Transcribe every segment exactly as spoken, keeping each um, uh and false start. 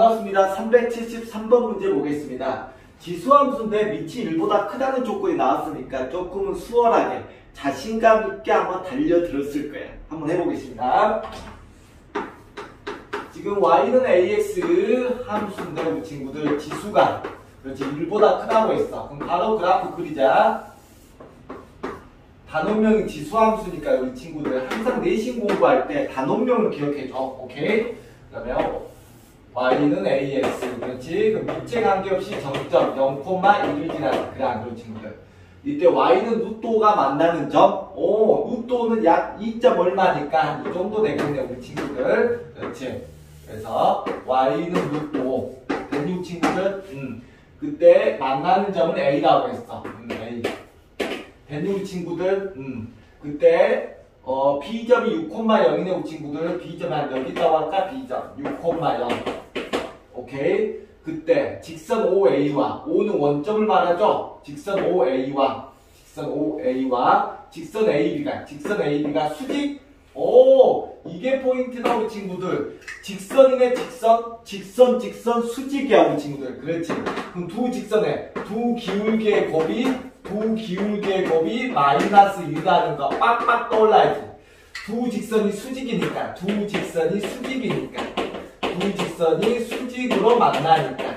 반갑습니다. 삼백칠십삼 번 문제 보겠습니다. 지수함수인데 밑이 일보다 크다는 조건이 나왔으니까 조금은 수월하게 자신감 있게 한번 달려들었을 거예요. 한번 해보겠습니다. 지금 y는 ax 함수인데 우리 친구들 지수가 그렇지 일보다 크다고 했어. 그럼 바로 그래프 그리자. 단원명이 지수함수니까 우리 친구들 항상 내신 공부할 때 단원명을 기억해줘. 오케이? 그러면 y는 ax 그렇지? 그럼 밑에 관계없이 정점 영, 일을 지나는 그래 안 그런 친구들. 이때 y는 루토가 만나는 점. 오, 루토는 약 이 점 얼마니까 이 정도 되겠네 우리 친구들. 그렇지? 그래서 y는 루토. 됐니 친구들? 음. 그때 만나는 점은 a라고 했어. 음, a. 됐니 우리 친구들? 음. 그때 어, b점이 육, 영이네 우리 친구들. b점이 한 여기다고 할까? b점 육, 영. 오케이? 그때 직선 오에이와 O는 원점을 말하죠? 직선 오에이와 직선 오에이와 직선 에이비가 직선 에이비가 수직. 오, 이게 포인트다 우리 친구들. 직선이네 직선 직선 직선 수직이야 우리 친구들. 그렇지. 그럼 두 직선에 두 기울기의 곱이 두 기울기의 곱이 마이너스 일이라는 거 빡빡 떠올라야지. 두 직선이 수직이니까 두 직선이 수직이니까 두 직선이 수직으로 만나니까.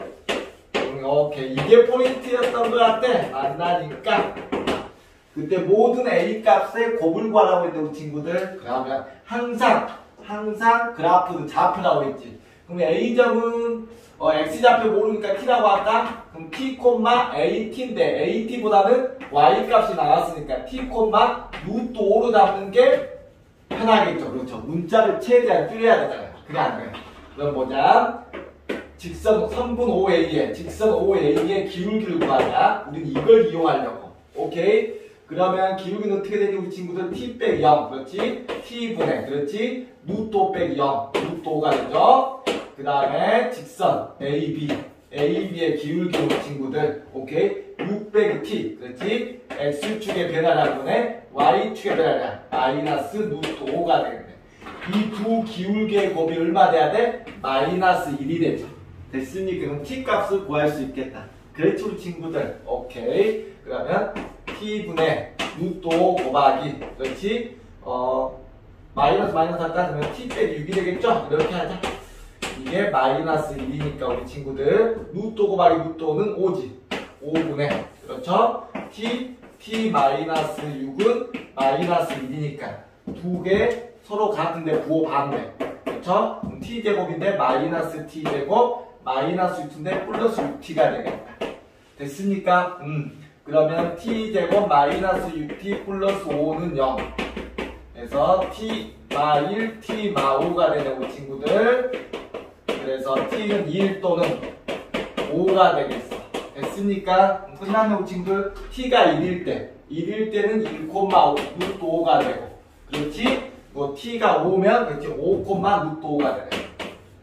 오케이. 이게 포인트였던 것 같아. 만나니까. 그때 모든 A 값의 곱을 구하라고 했는데 우리 친구들. 그러면 항상 항상 그래프는 좌표라고 했지. 그럼 A점은 어, X좌표 모르니까 T라고 할까? 그럼 T, AT인데 AT보다는 Y 값이 나왔으니까 T, 루트 오로 잡는 게 편하겠죠. 그렇죠. 문자를 최대한 줄여야 되잖아요. 그래 안 그래? 그럼 보자. 직선 삼분 오에이에 직선 오에이의 기울기를 구하자. 우리는 이걸 이용하려고. 오케이? 그러면 기울기는 어떻게 되니 우리 친구들? t 빼기 영. 그렇지? t분의 그렇지? 루트 오 빼기 영. 루트 오가 되죠? 그 다음에 직선 에이비 에이비의 기울기 우리 친구들. 오케이? 육 빼기 t. 그렇지? x축의 변화량분의 y축의 변화량 마이너스 루트 오가 되겠네. 이 두 기울기의 곱이 얼마 돼야 돼? 마이너스 일이 되죠. 됐으니까 그럼 t 값을 구할 수 있겠다. 그렇지 우리 친구들. 오케이. 그러면 t분의 루트 오 곱하기 그렇지? 어 마이너스 마이너스 할까? 그러면 t 빼기 육이 되겠죠? 이렇게 하자. 이게 마이너스 일이니까 우리 친구들 루트 오 곱하기 루트 오는 오지. 오분의 그렇죠? t t 마이너스 육은 마이너스 일이니까 두 개 서로 같은데 부호 반대. 그렇죠? 그럼 t제곱인데 마이너스 t제곱 마이너스 육인데 플러스 육 티가 되겠다. 됐습니까? 음. 그러면 t제곱 마이너스 육 티 플러스 오는 영. 그래서 t 마 일, t 마 오가 되는 우리 친구들. 그래서 t는 일 또는 오가 되겠어. 됐습니까? 끝났네 우리 친구들. t가 일일 때 일일 때는 일, 루트 오가 되고. 그렇지? 뭐 t가 오면 그렇지 오, 루트 오가 되네.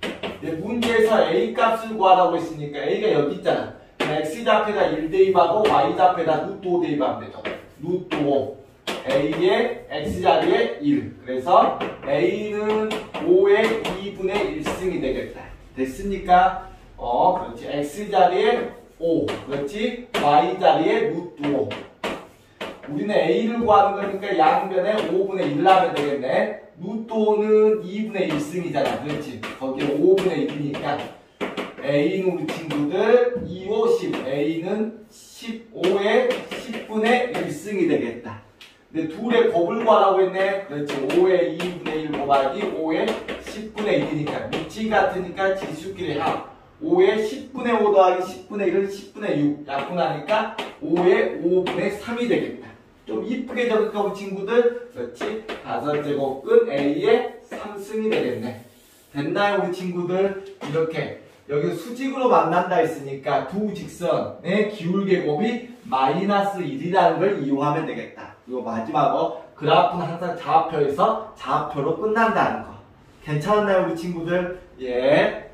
문제에서 a 값을 구하라고 했으니까 a가 여기 있잖아. x좌표에다 일 대입하고 y좌표에다 루트 오 대입하면 되죠. 루트 오 a의 x자리에 일. 그래서 a는 오의 이분의 일 승이 되겠다. 됐습니까? 어, 그렇지. x자리에 오. 그렇지. y자리에 루트 오. 우리는 a를 구하는 거니까 양변에 오분의 일 하면 되겠네. 루트 오는 이분의 일 승이잖아. 그렇지. 거기에 오분의 일이니까 a는 우리 친구들 이, 오, 십. a는 십오의 십분의 일 승이 되겠다. 근데 둘의 곱을 구하라고 했네. 그렇지. 오의 이분의 일 곱하기 오의 십분의 일이니까 밑이 같으니까 지수끼리 합. 오의 십분의 오 더하기 십분의 일은 십분의 육. 약분하니까 오의 오분의 삼이 되겠다. 좀 이쁘게 적을까 우리 친구들? 그렇지. 다섯 제곱은 a의 삼 승이 되겠네. 됐나요 우리 친구들? 이렇게 여기 수직으로 만난다 했으니까 두 직선의 기울기 곱이 마이너스 일이라는 걸 이용하면 되겠다. 그리고 마지막으로 그래프는 항상 좌표에서 좌표로 끝난다는 거. 괜찮았나요 우리 친구들? 예.